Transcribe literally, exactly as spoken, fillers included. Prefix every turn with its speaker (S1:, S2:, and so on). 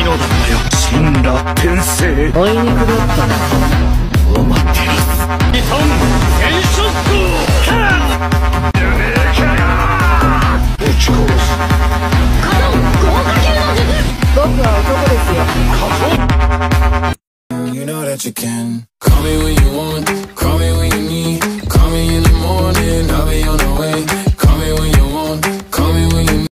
S1: ようだったよ。神羅転生。
S2: あいにくだったな。
S1: お待っています。リトン変色キャラ撃ち殺す。
S3: カノン豪華級の術。
S2: 僕は男ですよ。
S1: カトン
S4: You know that you can call me when you want.